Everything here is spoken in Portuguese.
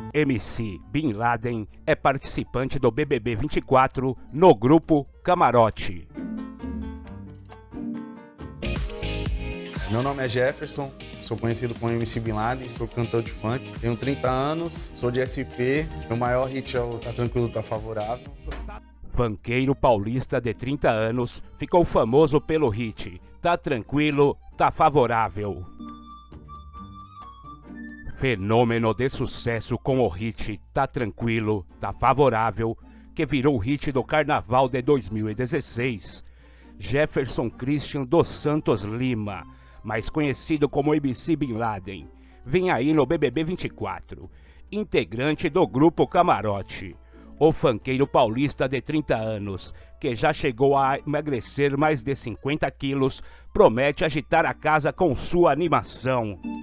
MC Bin Laden é participante do BBB 24 no grupo Camarote. Meu nome é Jefferson, sou conhecido como MC Bin Laden, sou cantor de funk, tenho 30 anos, sou de SP, meu maior hit é o Tá Tranquilo, Tá Favorável. Funkeiro paulista de 30 anos ficou famoso pelo hit Tá Tranquilo, Tá Favorável. Fenômeno de sucesso com o hit Tá Tranquilo, Tá Favorável, que virou o hit do Carnaval de 2016. Jefferson Christian dos Santos Lima, mais conhecido como MC Bin Laden, vem aí no BBB 24, integrante do grupo Camarote. O funkeiro paulista de 30 anos, que já chegou a emagrecer mais de 50 quilos, promete agitar a casa com sua animação.